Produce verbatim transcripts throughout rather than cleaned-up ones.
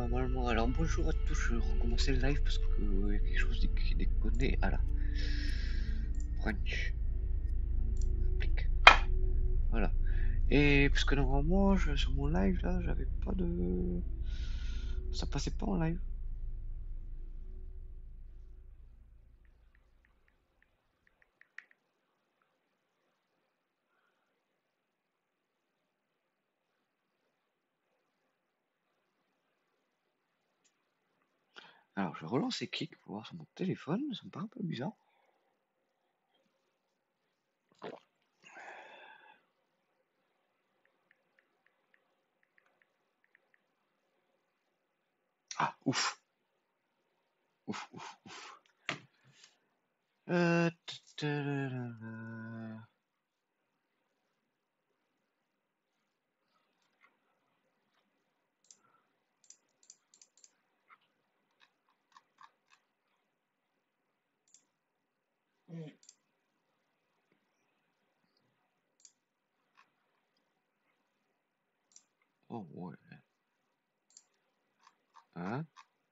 normalement. Alors bonjour à tous, je vais recommencer le live parce qu'il y a quelque chose qui déconne. Ah là. French. Applique. Voilà. Et parce que normalement, je, sur mon live là, j'avais pas de. Ça passait pas en live. Alors je vais relancer Kik pour voir sur mon téléphone, ça me paraît un peu bizarre. Ah, ouf. Ouf, ouf, ouf. Euh... Oh ouais. Hein?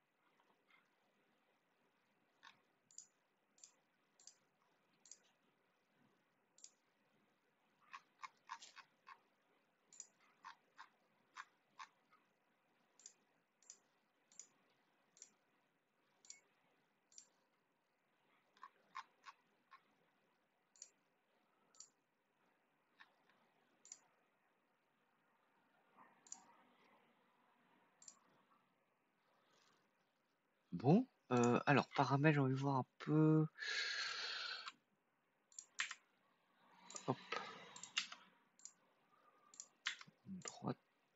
Bon, euh, alors paramètres, on va voir un peu. Hop. Droite,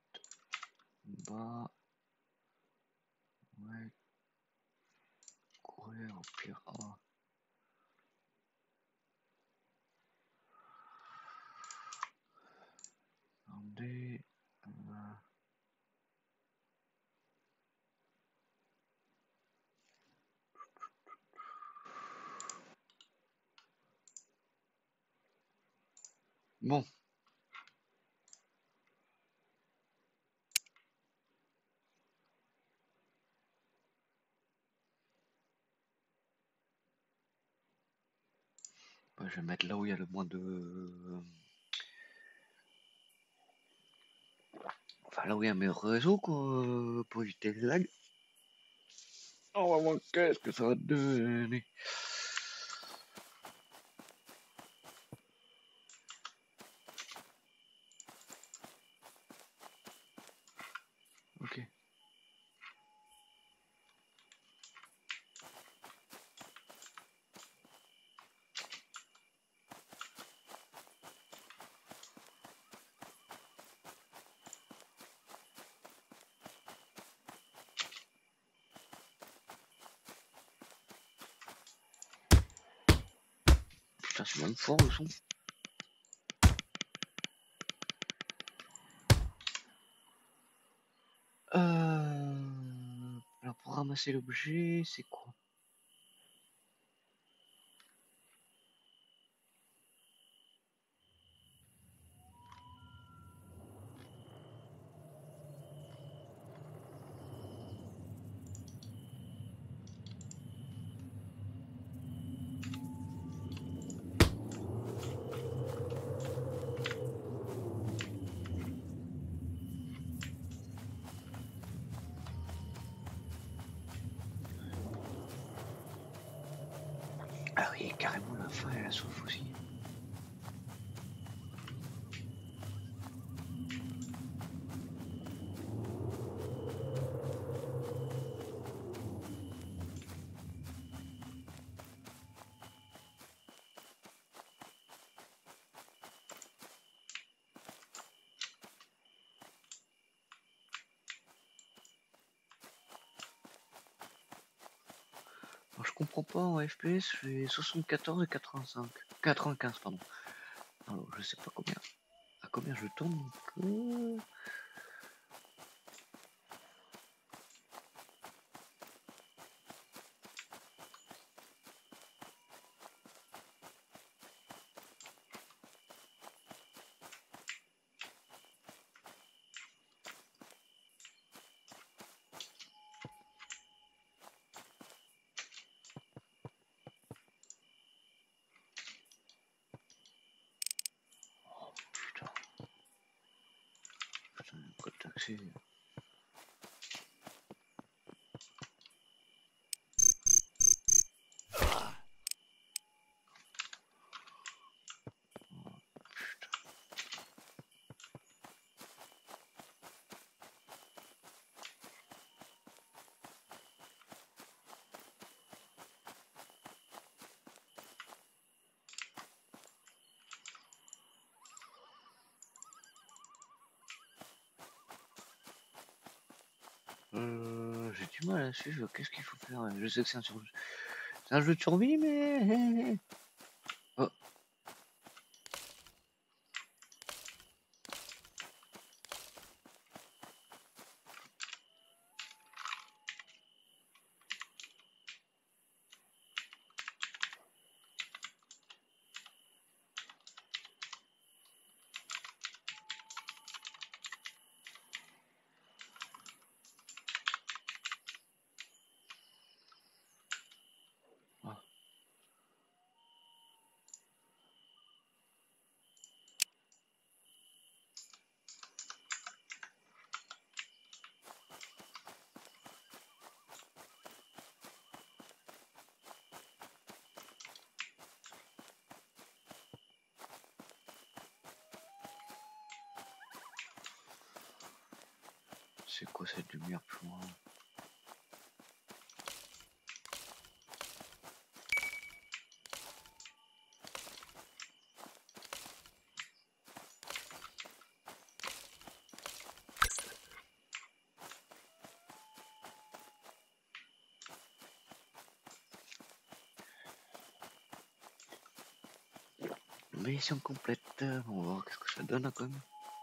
bas, ouais, courir au pire. Oh. Attendez. Euh... Bon. Bah, je vais mettre là où il y a le moins de. Enfin, là où il y a un meilleur réseau, quoi, pour éviter les lags. On va voir qu'est-ce que ça va donner. Ok. Putain, c'est même fort le son. Euh... Alors pour ramasser l'objet, c'est quoi? Ah oui, carrément la faim et la soif aussi. Alors, je comprends pas, en F P S, je fais soixante-quatorze et quatre-vingt-cinq. quatre-vingt-quinze, pardon. Alors, je sais pas combien. À combien je tourne donc, euh... c'est... Euh, j'ai du mal à suivre, qu'est-ce qu'il faut faire? Je sais que c'est un, sur... c'est un jeu de survie, mais... Oh. Ah. C'est quoi cette lumière plus loin? Mission complète, on va voir qu'est-ce que ça donne quand même.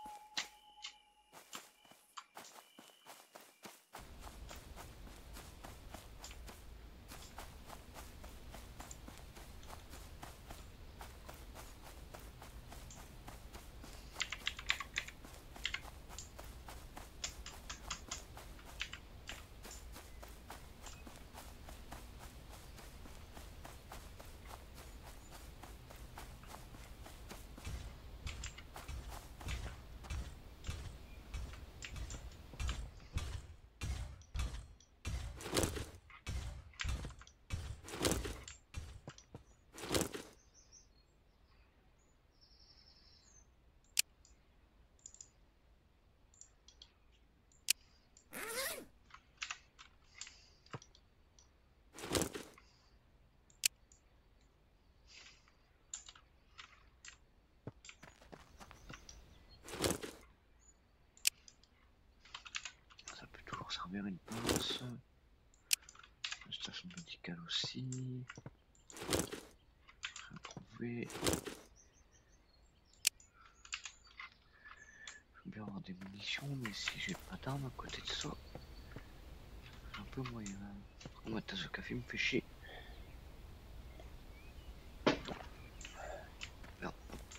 Ça peut toujours servir une pince. Station médicale aussi. Rien trouvé. Je veux bien avoir des munitions, mais si j'ai pas d'armes à côté de ça, c'est un peu moyen. Oh, ma tasse de café me fait chier. Merde.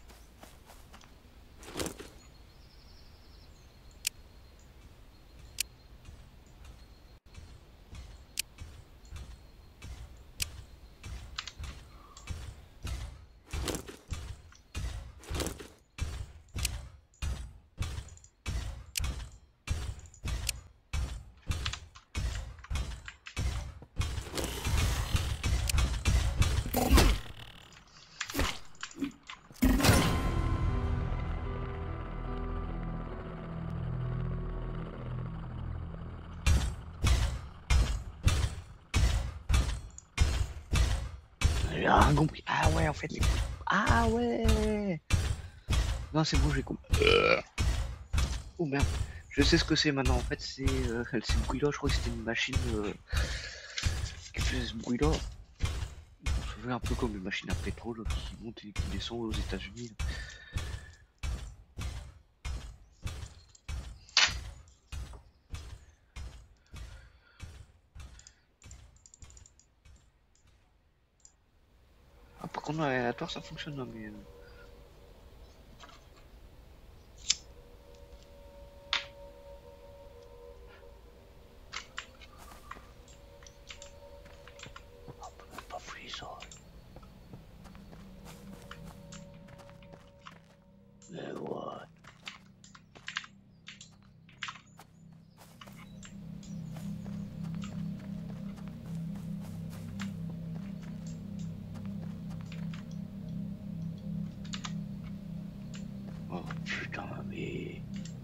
J'ai rien compris. Ah ouais, en fait, les... Ah ouais. Non, c'est bon, j'ai compris. Oh merde. Je sais ce que c'est maintenant. En fait, c'est euh, ce bruit-là. Je crois que c'était une machine euh, qui faisait ce bruit-là. Ça fait un peu comme une machine à pétrole qui monte et qui descend aux États-Unis. Ah, par contre, l'aléatoire ça fonctionne, non, mais. Euh... On peut même pas fouiller ça. Mais what? putain, mais...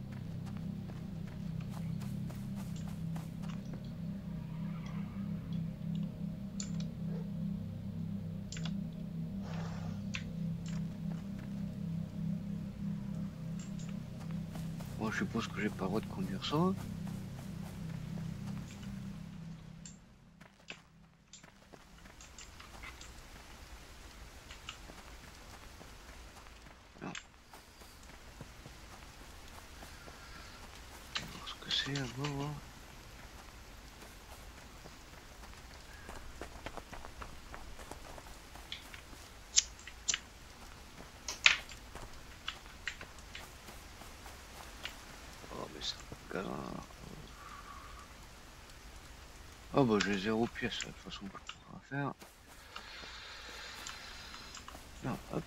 Moi, je suppose que j'ai pas le droit de conduire ça. Non. On va voir ce que c'est à voir. Oh, mais ça galère. Oh, bah, j'ai zéro pièce, de toute façon, que je pourrais faire. Non, hop.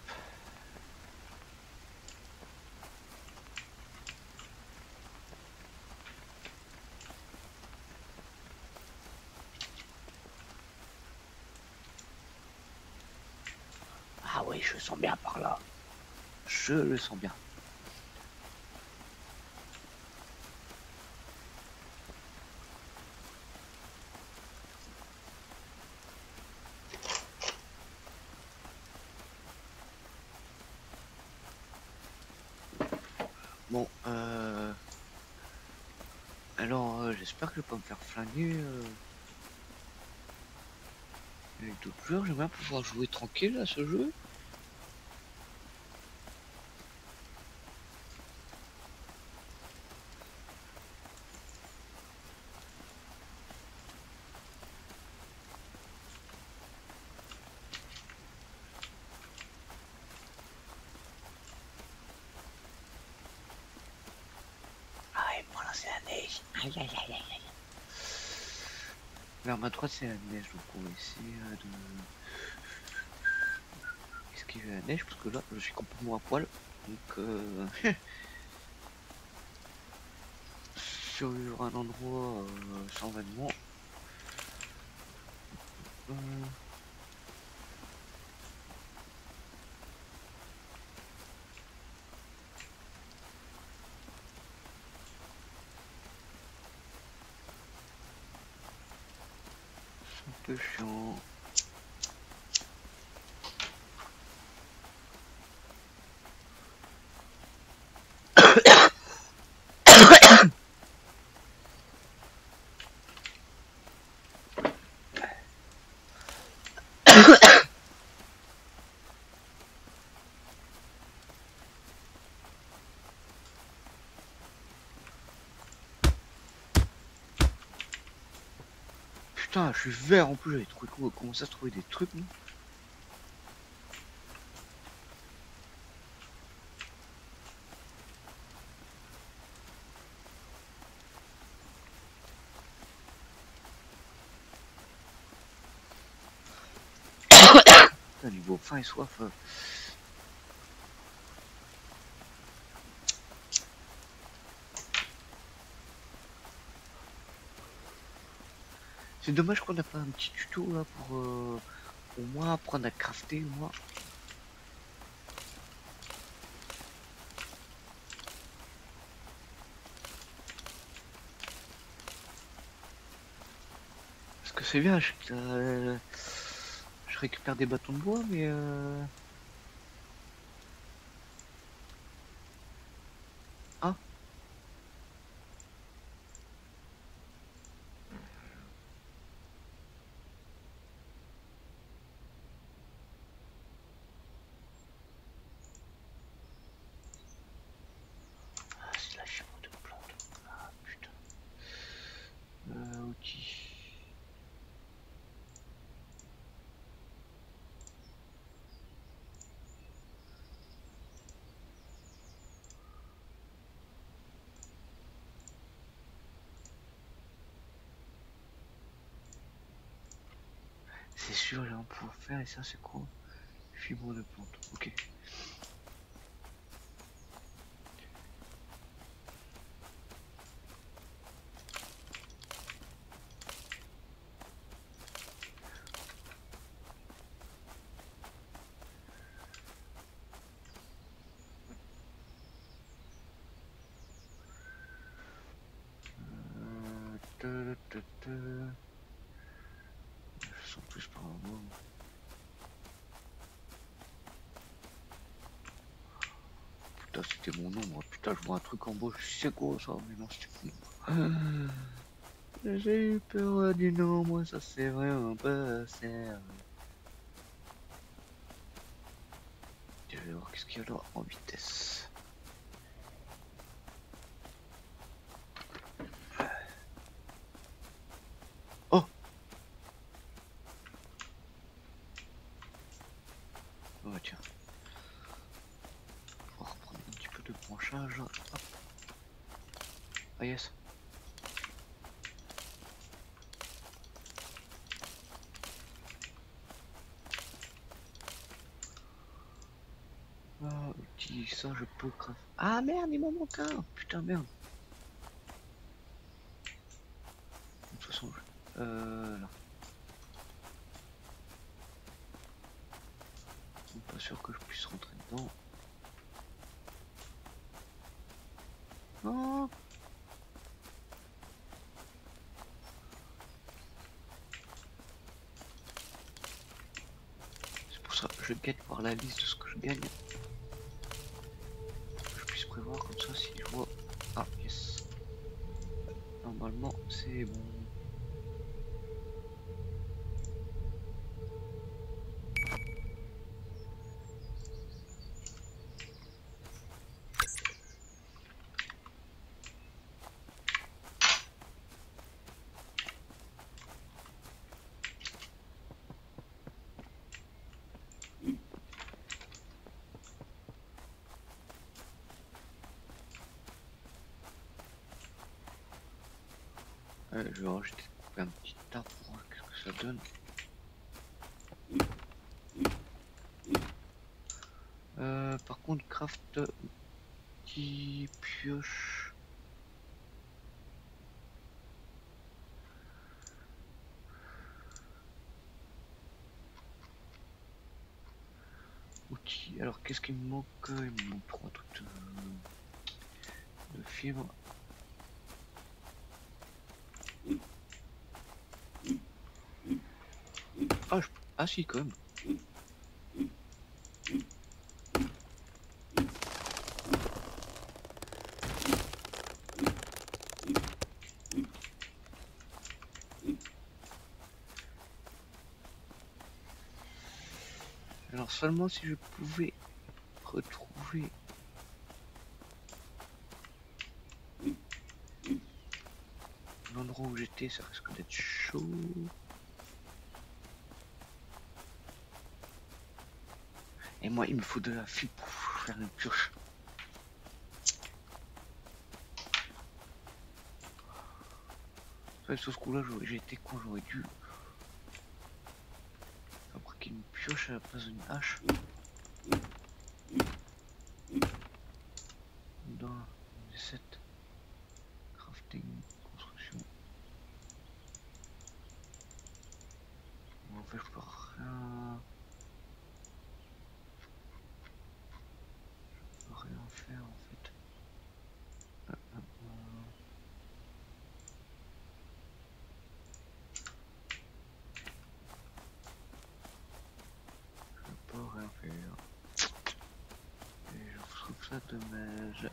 Ah oui, je le sens bien par là. Je le sens bien. Bon, euh... alors, euh, j'espère que je vais pas me faire flinguer. Euh... Avec d'autres joueurs, j'aimerais bien pouvoir jouer tranquille à ce jeu. Ah, et voilà, c'est la neige. Aïe, aïe, aïe, aïe, aïe. Vers ma droite, c'est la neige, donc on va essayer euh, de... esquiver la neige, parce que là, je suis complètement à poil. Donc, euh... survivre à un endroit euh, sans vêtements. Euh... C'est un peu chiant. Putain, je suis vert en plus, j'avais trouvé quoi, commencer à trouver des trucs. Non, putain, niveau faim et soif. Euh... C'est dommage qu'on n'a pas un petit tuto là pour euh, au moins apprendre à crafter, moi. Parce que c'est bien, je, euh, je récupère des bâtons de bois, mais euh... ah. Ah, c'est la chambre de plante. Ah putain. Euh, outils. C'est sûr, là on pouvoir faire, et ça c'est quoi? Fibre de plante, ok. Je sens plus par un moment. Putain, c'était mon ombre. Putain, je vois un truc en bas. Je sais quoi ça, mais non, c'était mon ombre. J'ai eu peur du nombre, ça c'est vraiment pas sérieux. Je vais voir qu'est-ce qu'il y a là en vitesse. Oh! Oh tiens. On va reprendre un petit peu de branchage. Hop. Ah yes. Ah, outil, ça je peux craft. Ah merde, il m'en manque un! Putain, merde. De toute façon, je... Euh, là. Je suis pas sûr que je puisse rentrer dedans. Non! C'est pour ça que je guette voir la liste de ce que je gagne. Que je puisse prévoir comme ça si je vois. Ah, yes. Normalement, c'est bon. Ouais, je vais rajouter un petit arbre pour voir qu'est-ce que ça donne. Euh, par contre, craft petit pioche. Outils. Alors, qu'est-ce qu'il me manque? Il me manque trois trucs de, de fibres. Ah, je... ah si, quand même. Alors seulement si je pouvais retrouver l'endroit où j'étais, ça risque d'être chaud. Et moi, il me faut de la fibre pour faire une pioche. Sur ce coup-là, j'ai été con, j'aurais dû fabriquer une pioche à la place d'une hache. Dans cette crafting, construction. En fait, je peux rien. Je peux rien faire en fait. Ah, ah, ah. Je peux rien faire. Et je trouve ça dommage.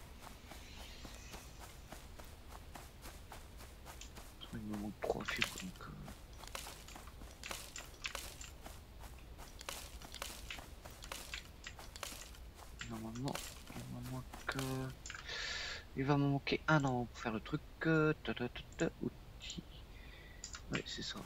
Il me manque trois fibres donc. Euh... Normalement, il me manque. Euh... Il va me manquer un an pour faire le truc. Euh... Ta -ta -ta -ta, outil. Ouais, c'est ça.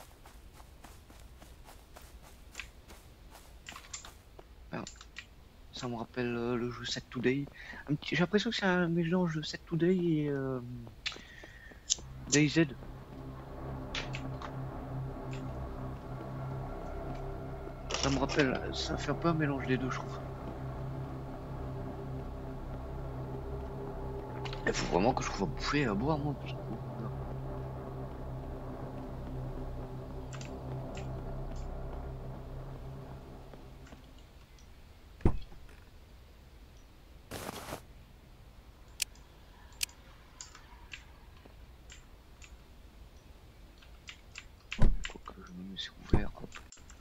Alors, ça me rappelle euh, le jeu Set Today. J'ai l'impression que c'est un mélange de Set Today et euh... DayZ. Ça me rappelle, ça fait un peu un mélange des deux, je trouve. Il faut vraiment que je trouve à bouffer et à boire, moi. Parce que... c'est ouvert. Hop.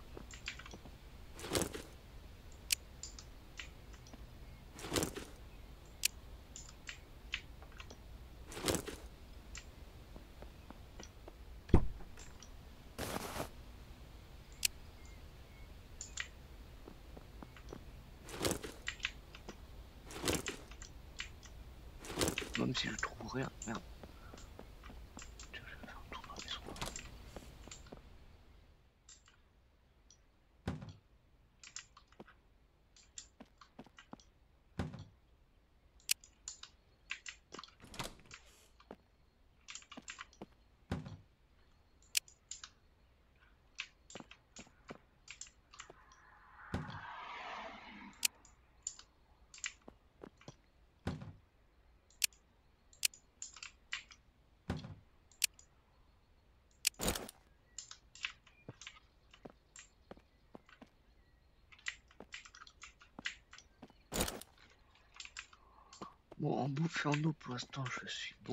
Même si je trouve rien, merde. Tiens, je vais faire un tour dans la maison. Bon, en bouffe et en eau, pour l'instant, je suis bon.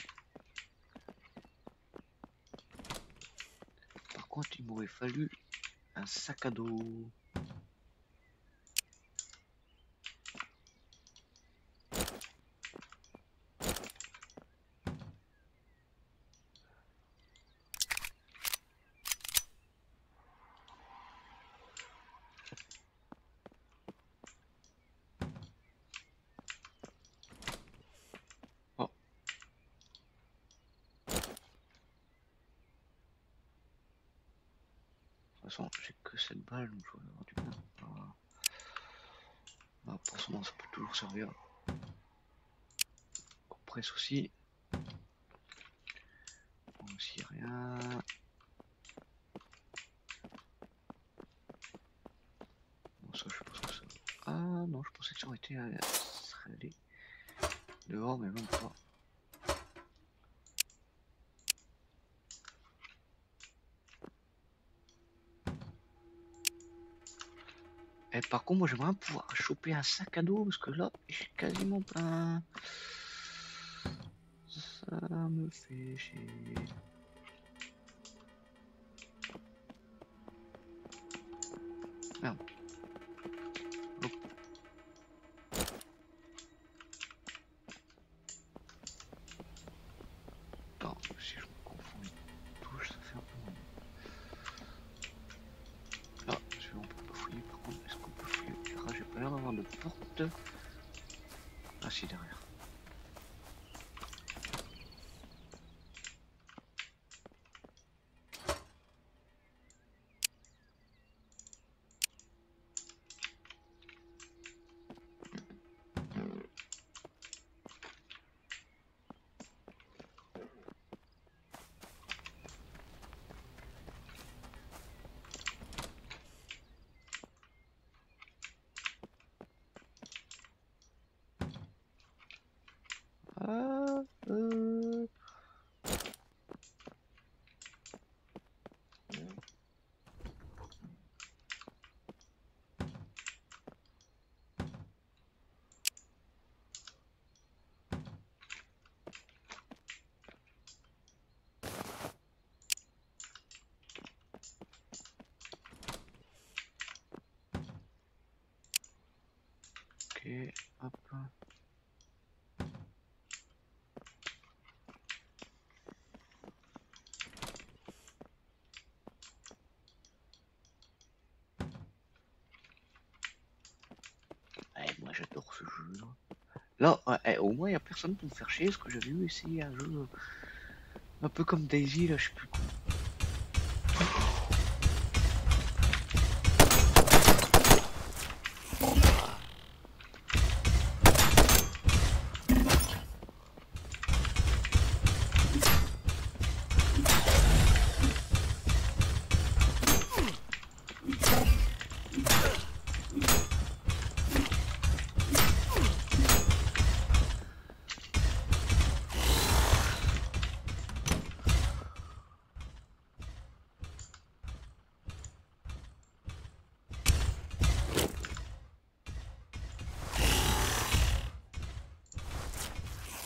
Par contre, il m'aurait fallu un sac à dos. Oh. De toute façon, j'ai que cette balle, donc je vais avoir du mal. Voilà. Bah, pour ce moment, ça peut toujours servir. Compresse aussi. Bon, aussi rien. Bon, ça, je pense que ça. Ah non, je pensais que ça aurait été. Euh, ça serait allé dehors, mais même pas. Et par contre, moi j'aimerais pouvoir choper un sac à dos parce que là, j'ai quasiment plein. Ça me fait chier. Merde. Hop. Attends, si je me confonds les touches, ça fait un peu moins. Ah, celui-là on peut pas fouiller par contre. Est-ce qu'on peut fouiller? Ah, j'ai pas l'air d'avoir de porte. Ah si, derrière. Ah, euh... Ok, hop. Eh, moi j'adore ce jeu là. Là, ouais, eh, au moins il n'y a personne pour me faire chier, parce que j'avais eu essayé un jeu un peu comme Daisy, là, je sais plus quoi.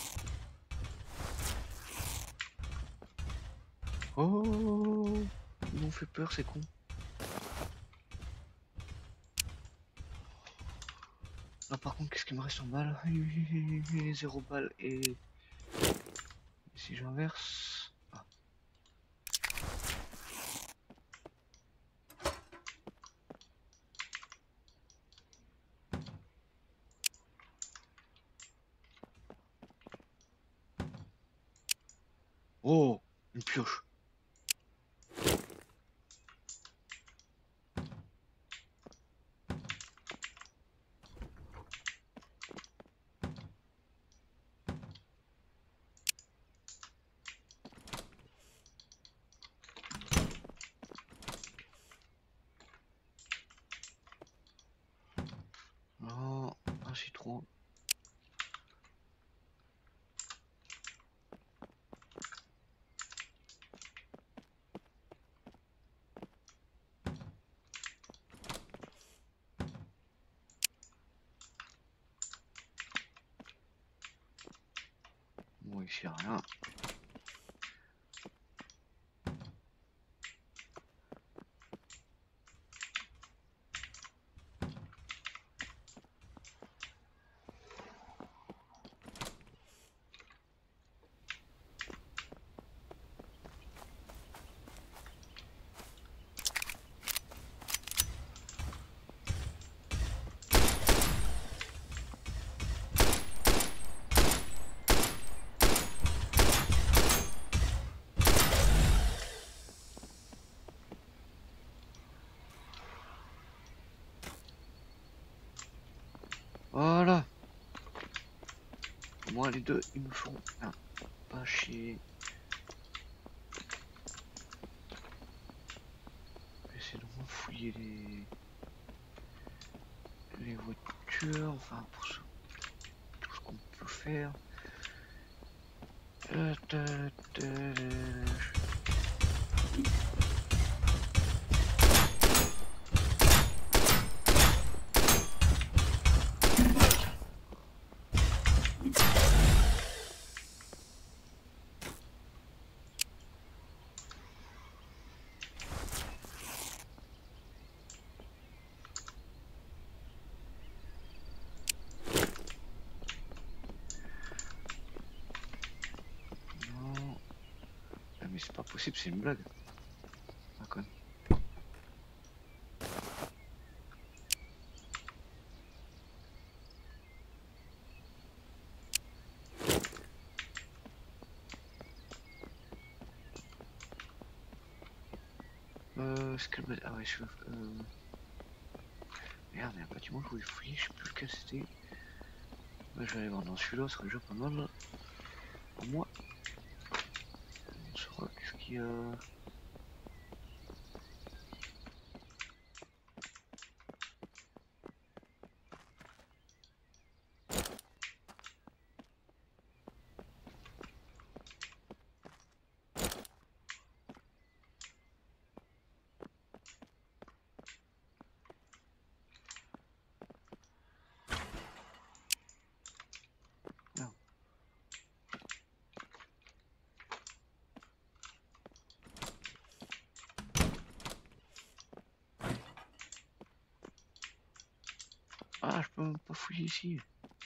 Oh, ils m'ont fait peur, c'est con. Là par contre, qu'est-ce qu'il me reste en balles? Zéro balle et... et si j'inverse... Ah. Oh, une pioche. Oh, un citron. Bon, ici y a rien. Voilà. Au moins les deux, ils me font un pas chier. Essayer de moins fouiller les... les voitures, enfin pour ce... tout ce qu'on peut faire. Euh, ta, ta, non. Ah, mais c'est pas possible, c'est une blague. Ah, con. Euh, est-ce que... Ah ouais, je... Euh... Merde, il y a un bâtiment que je voulais fouiller, je sais plus lequel c'était. Ouais, je vais aller voir dans celui-là, ce serait déjà pas mal. Pour moi. On saura qu'est-ce qu'il y a... Non. Ah, je peux même pas fouiller ici.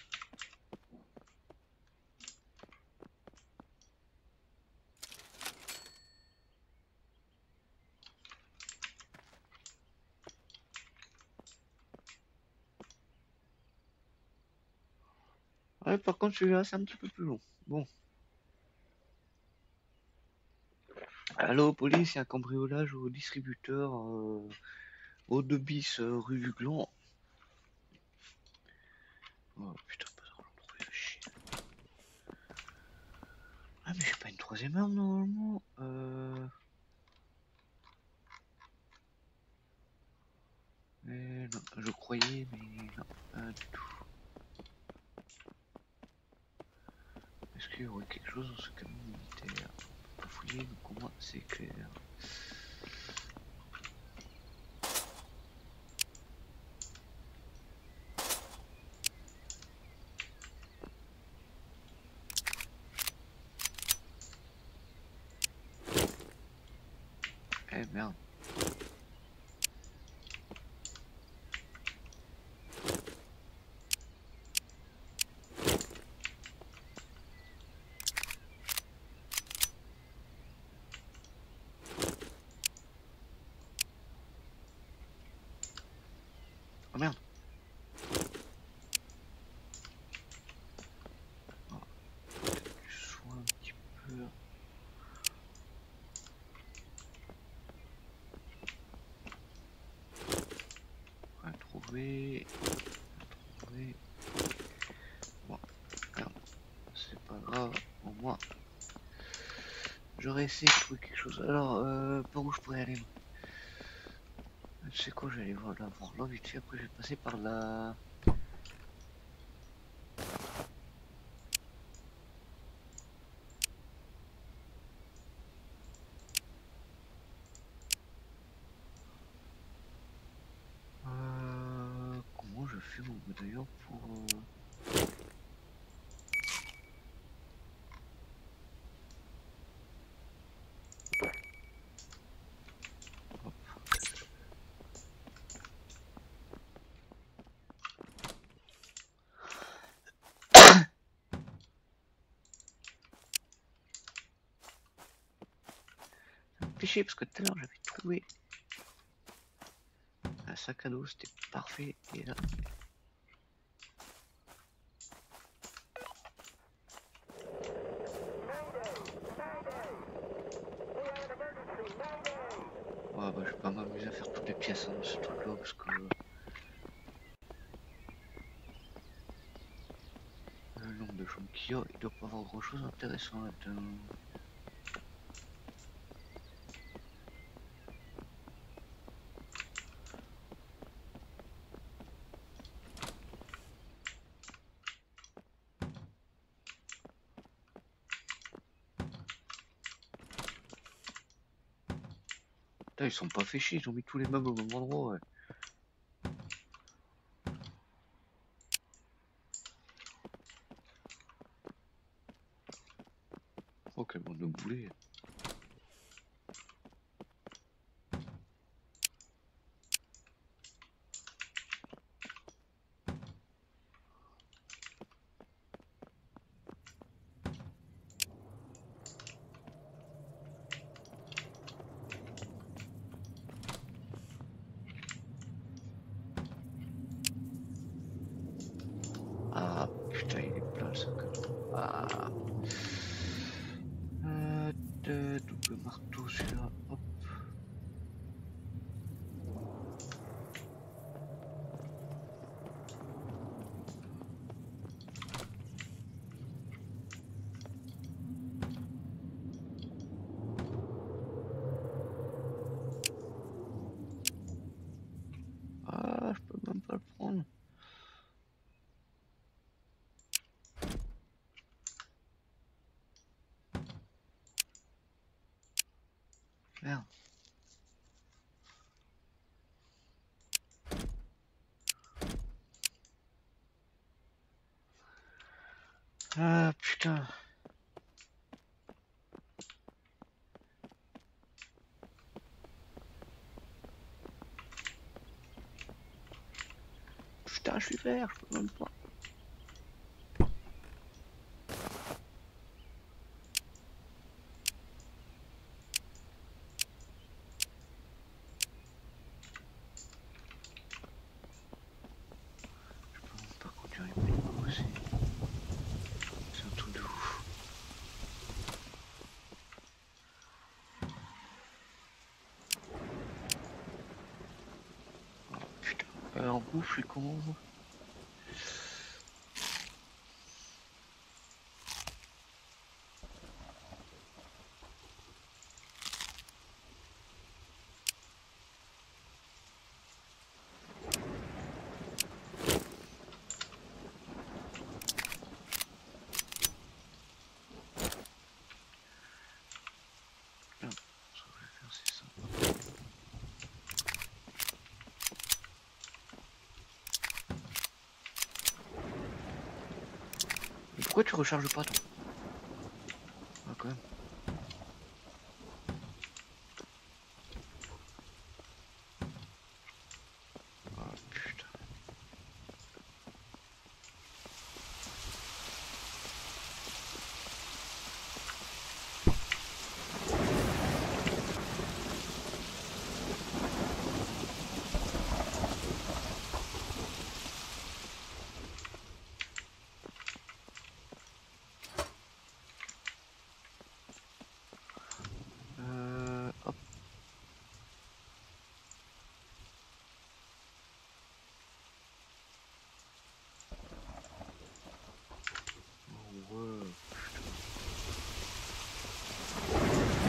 Ouais, par contre, celui-là, c'est un petit peu plus long. Bon. Allô, police, il y a un cambriolage au distributeur euh, au deux bis euh, rue du Gland. Oh putain, pas de retrouver le chien. Ah, mais j'ai pas une troisième arme normalement. Euh... Mais non, je croyais, mais non, pas du tout. Est-ce qu'il y aurait quelque chose dans ce camion militaire? On peut pas fouiller, donc au moins c'est clair. Eh merde. Oh merde. Oh, je sois un petit peu. Rien trouvé. Trouvé. Bon, merde. C'est pas grave. Au moins, j'aurais essayé de trouver quelque chose. Alors, euh, par où je pourrais aller? Tu sais quoi, je vais aller voir là, voir là vite fait. Après, je vais passer par là. Euh, comment je fais mon d'ailleurs pour. Euh... Hop. Ça me fait chier parce que tout à l'heure j'avais trouvé un sac à dos, c'était parfait. Et là. Ouais, bah, je vais pas m'amuser à faire toutes les pièces hein, dans ce truc là parce que. Le nombre de chambres qu'il y a, il doit pas avoir grand chose d'intéressant là-dedans. Putain, ils sont pas fait chier, ils ont mis tous les meubles au même endroit. Ouais. Oh, quel monde de boulet. Ah putain, il est plein le sac à dos. Ah. Euh, de, double marteau celui-là. Hop. Ah, je peux même pas le prendre. Merde. Ah putain. Putain, je suis vert, je peux même pas. Je peux même pas conduire une pénico aussi. C'est un truc de ouf. Oh putain. Euh, en bouffe, je suis comment moi? Pourquoi tu recharges pas toi? Ah quand même.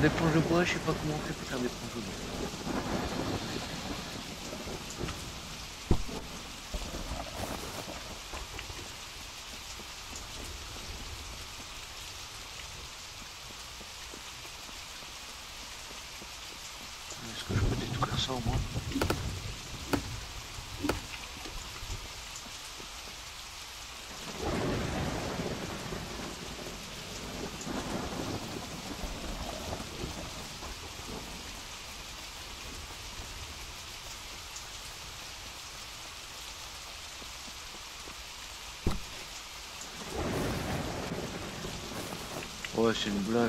Des planches de bois, je sais pas comment on fait pour faire des planches de bois. Est-ce que je peux détruire ça au moins? Ouais, c'est une blague.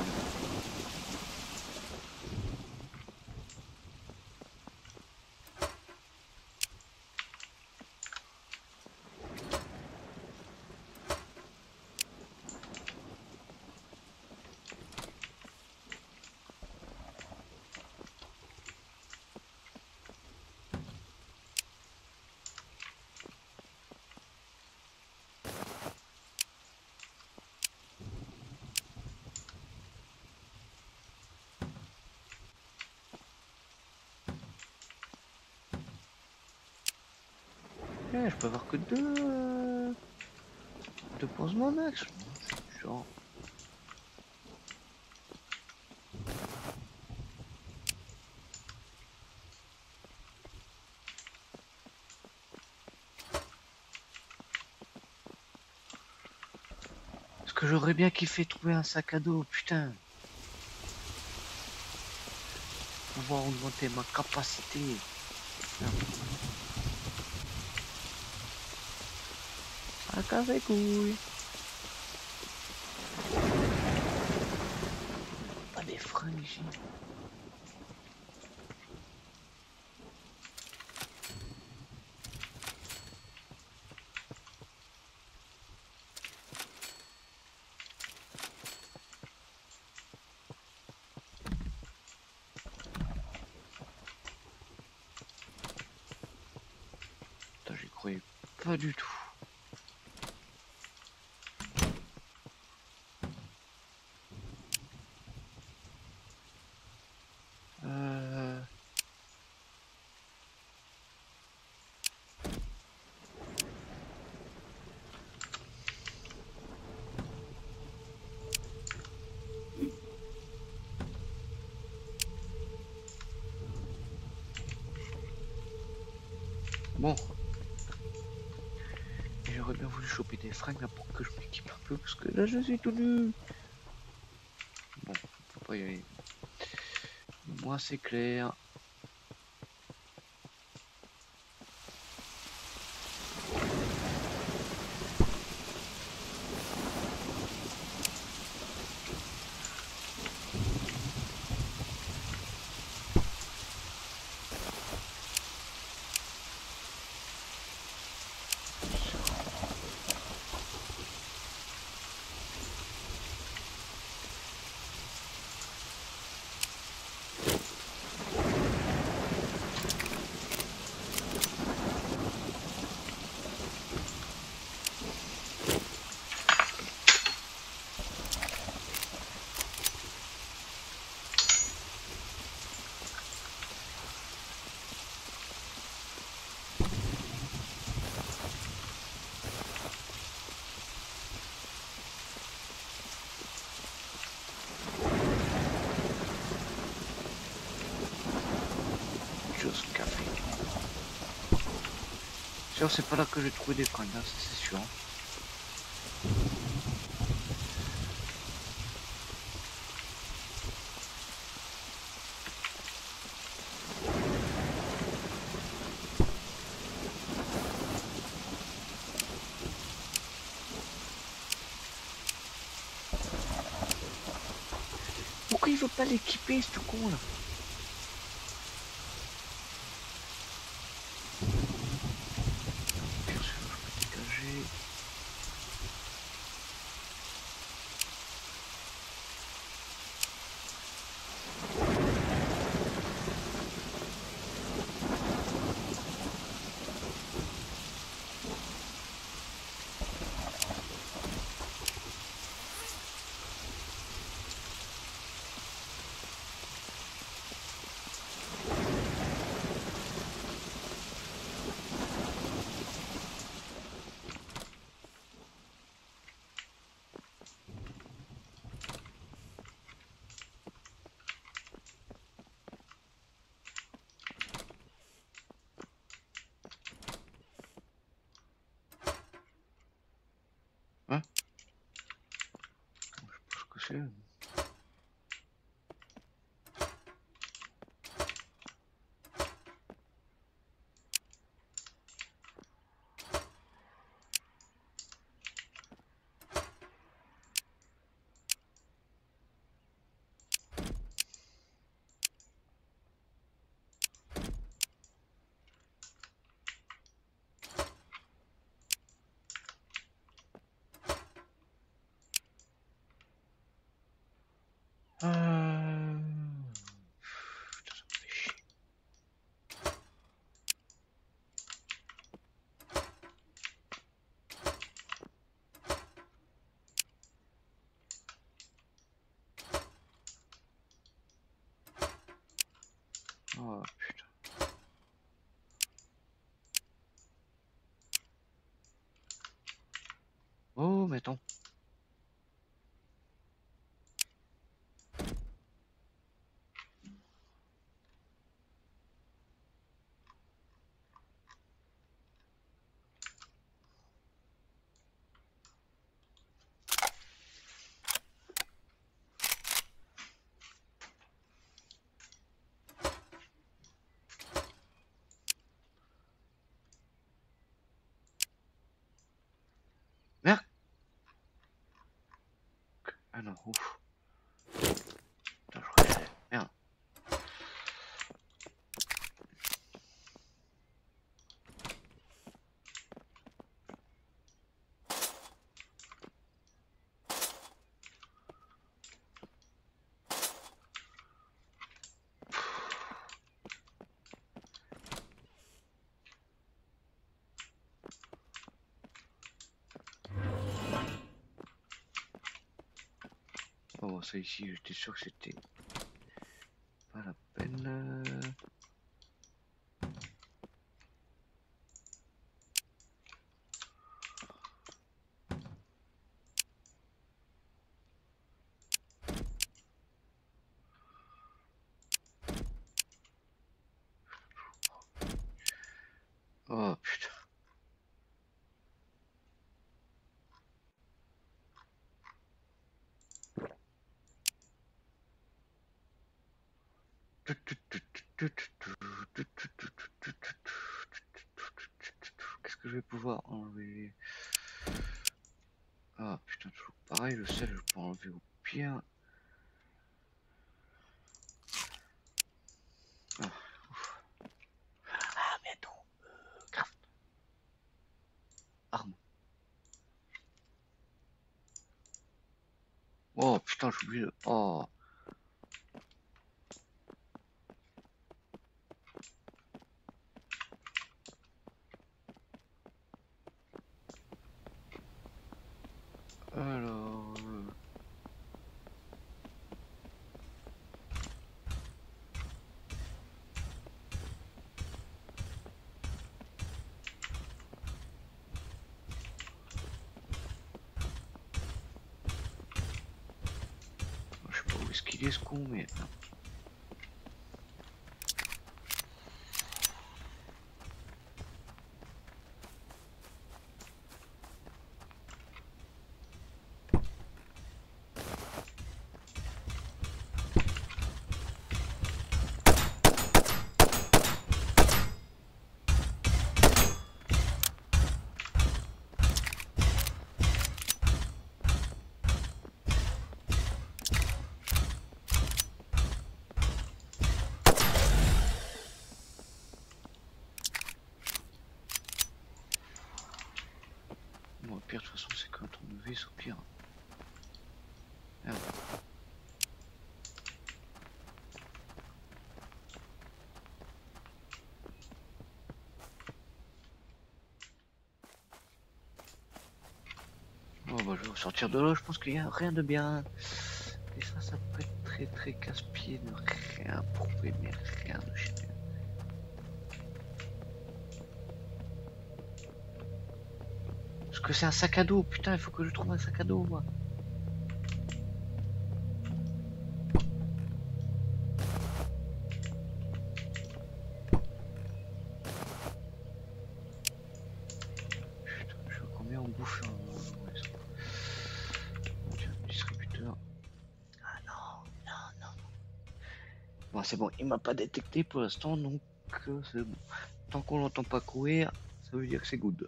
Eh, je peux avoir que deux, euh, deux pansements max. Genre. Parce que j'aurais bien kiffé trouver un sac à dos, putain. Pouvoir augmenter ma capacité. À café couille. Pas des fringues ici. Putain, j'y croyais pas du tout. Euh... Bon. J'aurais bien voulu choper des fringues là pour que je m'équipe un peu parce que là je suis tout nu. Bon, faut pas y aller. Moi c'est clair. Café. Sûr, c'est pas là que j'ai trouvé des fringues, hein, ça c'est sûr. Pourquoi il veut pas l'équiper ce con là? Bien sûr, je peux dégager. fait. Euh... Putain, ça me fait chier. Oh putain. Oh mais attends. Merde. Ah non, ouf. Putain, je crois que... Merde. Oh, ça ici, j'étais sûr que c'était pas la peine. Oh putain. Qu'est-ce que je vais pouvoir enlever? Ah putain, toujours pareil, le sel je peux enlever au pire. Ah, ouf. Ah mais attends, euh, craft. Arme. Oh putain, j'ai oublié de... Oh. Alors... euh, Je sais pas où est-ce qu'il est ce con, mais... Bon, au pire, de toute façon, c'est quand on vise, au pire. Merde. Oh bah je vais sortir de là, je pense qu'il n'y a rien de bien. Et ça, ça peut être très très casse-pied de rien prouver, mais rien de génial. Parce que c'est un sac à dos, putain, il faut que je trouve un sac à dos, moi. Putain, je veux combien on bouffe en... Ouais, ça... Tiens, distributeur. Bon, c'est bon, il m'a pas détecté pour l'instant, donc euh, c'est bon. Tant qu'on l'entend pas courir, ça veut dire que c'est good.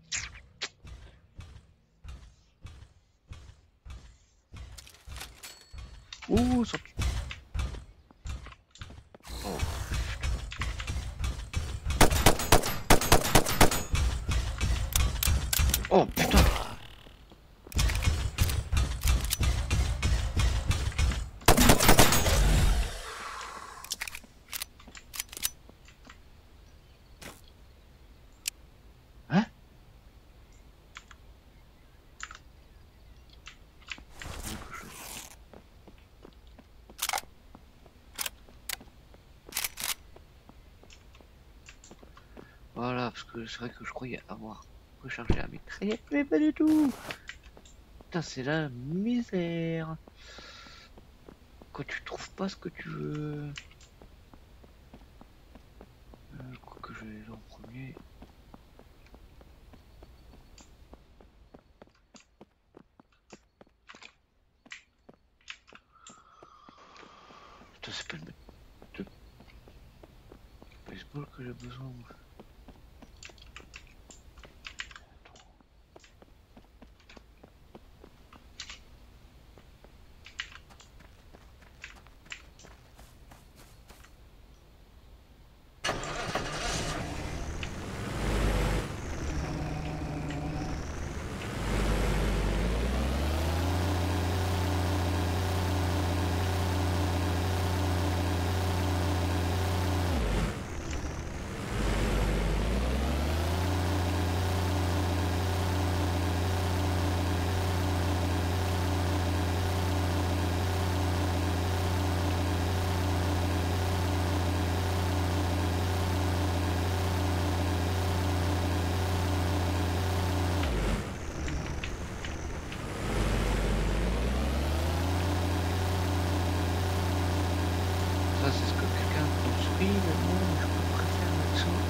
Ouh, sorti. Oh. Oh putain. Hein? Voilà, parce que c'est vrai que je croyais avoir rechargé la mitraillette, mais pas du tout. Putain, c'est la misère. Quand tu trouves pas ce que tu veux. Euh, quoi que je vais en premier. Putain, c'est pas une de baseball que j'ai besoin. Ça, c'est ce que quelqu'un construit, mais bon, je préfère mettre ça.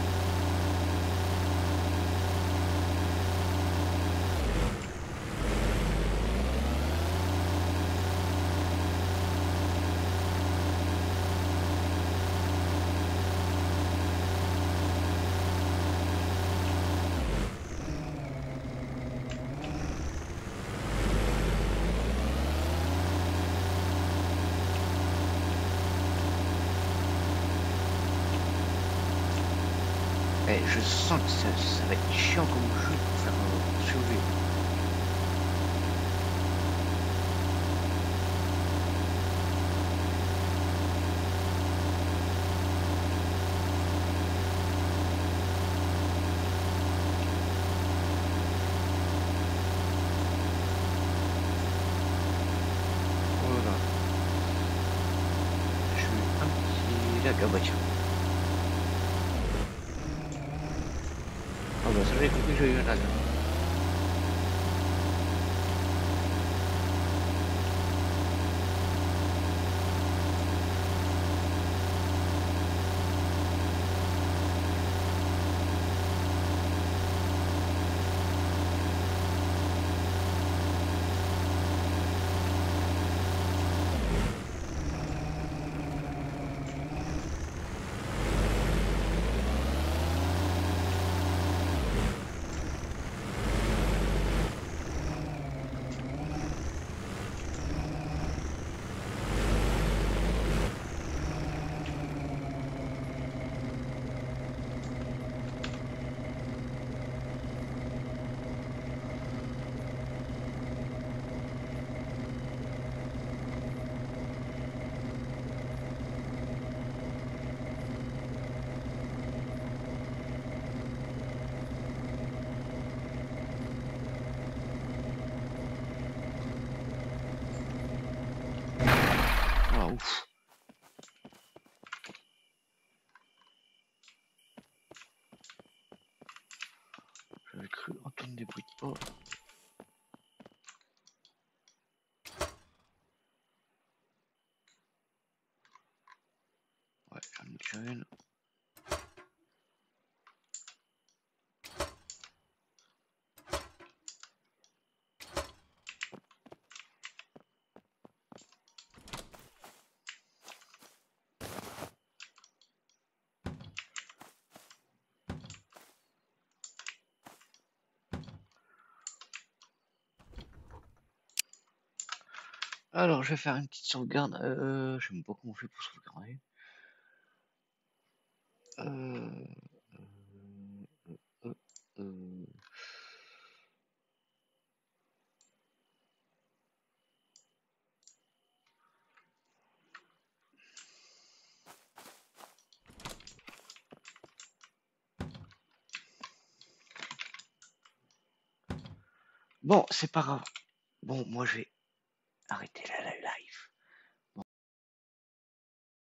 Et je sens que ça, ça va être chiant comme jeu pour faire euh, survivre. Voilà. Je suis un petit lag à voiture. Ah bah ça j'ai compris que j'ai eu un lag. Ah ouf. J'avais cru entendre des bruits de pas. Ouais, j'en ai déjà une. Alors, je vais faire une petite sauvegarde. Euh, je sais même pas comment on fait pour sauvegarder. Euh, euh, euh, euh. Bon, c'est pas grave. Bon, moi, je vais arrêter la